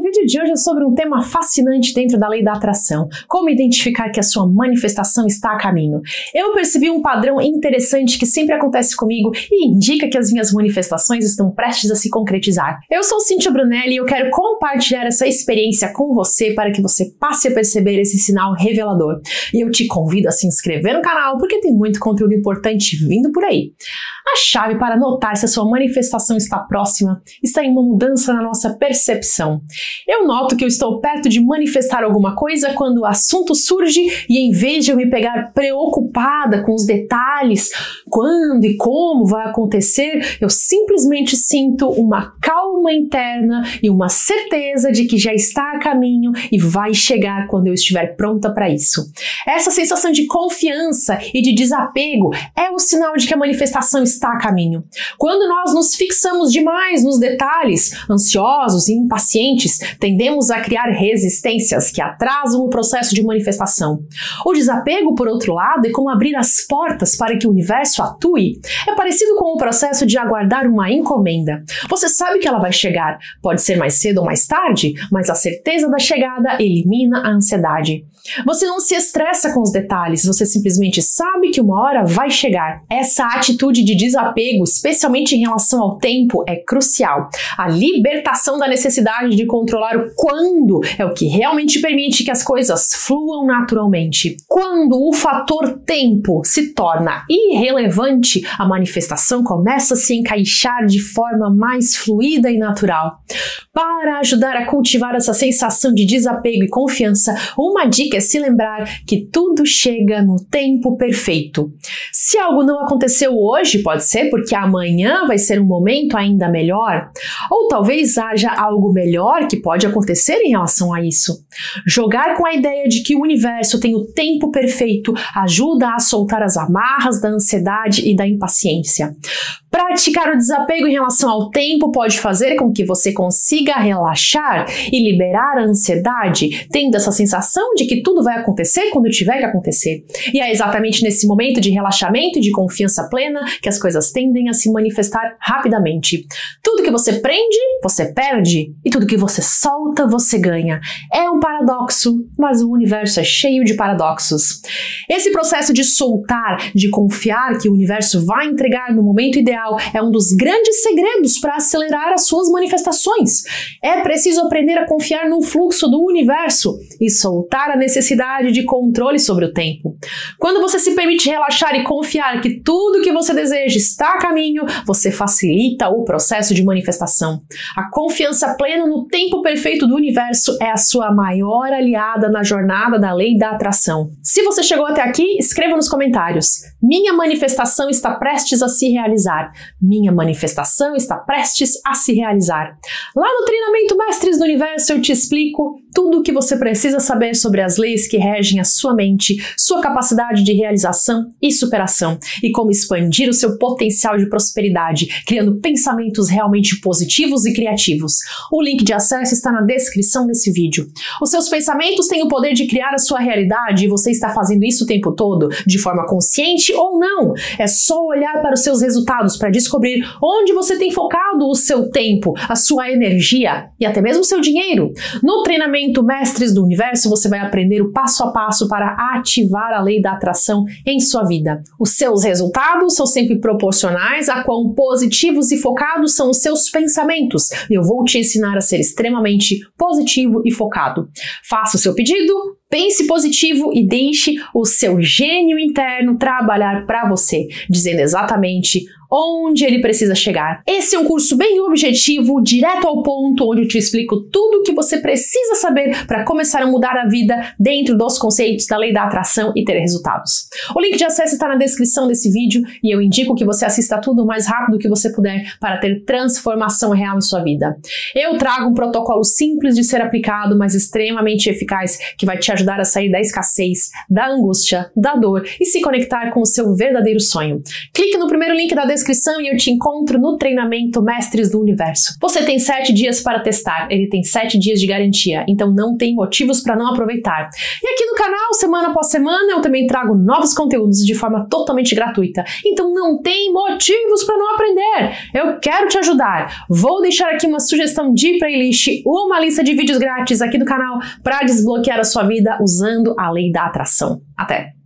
vídeo de hoje é sobre um tema fascinante dentro da lei da atração: como identificar que a sua manifestação está a caminho. Eu percebi um padrão interessante que sempre acontece comigo e indica que as minhas manifestações estão prestes a se concretizar. Eu sou Cíntia Brunelli e eu quero compartilhar essa experiência com você para que você passe a perceber esse sinal revelador. E eu te convido a se inscrever no canal porque tem muito conteúdo importante vindo por aí. A chave para notar se a sua manifestação está próxima está em uma mudança na nossa percepção. Eu noto que eu estou perto de manifestar alguma coisa quando o assunto surge e, em vez de eu me pegar preocupada com os detalhes, quando e como vai acontecer, eu simplesmente sinto uma calma interna e uma certeza de que já está a caminho e vai chegar quando eu estiver pronta para isso. Essa sensação de confiança e de desapego é o sinal de que a manifestação está a caminho. Quando nós nos fixamos demais nos detalhes, ansiosos e impacientes, tendemos a criar resistências que atrasam o processo de manifestação. O desapego, por outro lado, é como abrir as portas para que o universo atue. É parecido com o processo de aguardar uma encomenda. Você sabe que ela vai chegar, pode ser mais cedo ou mais tarde, mas a certeza da chegada elimina a ansiedade. Você não se estressa com os detalhes, você simplesmente sabe que uma hora vai chegar. Essa atitude de desapego, especialmente em relação ao tempo, é crucial. A libertação da necessidade de controlar o quando é o que realmente permite que as coisas fluam naturalmente. Quando o fator tempo se torna irrelevante, a manifestação começa a se encaixar de forma mais fluida e natural. Para ajudar a cultivar essa sensação de desapego e confiança, uma dica é se lembrar que tudo chega no tempo perfeito. Se algo não aconteceu hoje, pode ser porque amanhã vai ser um momento ainda melhor, ou talvez haja algo melhor que pode acontecer em relação a isso. Jogar com a ideia de que o universo tem o tempo perfeito ajuda a soltar as amarras da ansiedade e da impaciência. Praticar o desapego em relação ao tempo pode fazer com que você consiga relaxar e liberar a ansiedade, tendo essa sensação de que tudo vai acontecer quando tiver que acontecer. E é exatamente nesse momento de relaxamento e de confiança plena que as coisas tendem a se manifestar rapidamente. Tudo que você prende, você perde, e tudo que você solta, você ganha. É um paradoxo, mas o universo é cheio de paradoxos. Esse processo de soltar, de confiar que o universo vai entregar no momento ideal, é um dos grandes segredos para acelerar as suas manifestações. É preciso aprender a confiar no fluxo do universo e soltar a necessidade de controle sobre o tempo. Quando você se permite relaxar e confiar que tudo que você deseja está a caminho, você facilita o processo de manifestação. A confiança plena no tempo perfeito do universo é a sua maior aliada na jornada da lei da atração. Se você chegou até aqui, escreva nos comentários: minha manifestação está prestes a se realizar. Minha manifestação está prestes a se realizar. Lá no treinamento Mestres do Universo eu te explico tudo o que você precisa saber sobre as leis que regem a sua mente, sua capacidade de realização e superação, e como expandir o seu potencial de prosperidade, criando pensamentos realmente positivos e criativos. O link de acesso está na descrição desse vídeo. Os seus pensamentos têm o poder de criar a sua realidade e você está fazendo isso o tempo todo, de forma consciente ou não. É só olhar para os seus resultados para descobrir onde você tem focado o seu tempo, a sua energia e até mesmo o seu dinheiro. No treinamento Mestres do Universo, você vai aprender o passo a passo para ativar a lei da atração em sua vida. Os seus resultados são sempre proporcionais a quão positivos e focados são os seus pensamentos. E eu vou te ensinar a ser extremamente positivo e focado. Faça o seu pedido, pense positivo e deixe o seu gênio interno trabalhar para você, dizendo exatamente onde ele precisa chegar. Esse é um curso bem objetivo, direto ao ponto, onde eu te explico tudo o que você precisa saber para começar a mudar a vida dentro dos conceitos da lei da atração e ter resultados. O link de acesso está na descrição desse vídeo e eu indico que você assista tudo o mais rápido que você puder para ter transformação real em sua vida. Eu trago um protocolo simples de ser aplicado, mas extremamente eficaz, que vai te ajudar a sair da escassez, da angústia, da dor e se conectar com o seu verdadeiro sonho. Clique no primeiro link da descrição e eu te encontro no treinamento Mestres do Universo. Você tem 7 dias para testar, ele tem 7 dias de garantia, então não tem motivos para não aproveitar. E aqui no canal, semana após semana, eu também trago novos conteúdos de forma totalmente gratuita, então não tem motivos para não aprender. Eu quero te ajudar. Vou deixar aqui uma sugestão de playlist, uma lista de vídeos grátis aqui do canal para desbloquear a sua vida usando a lei da atração. Até!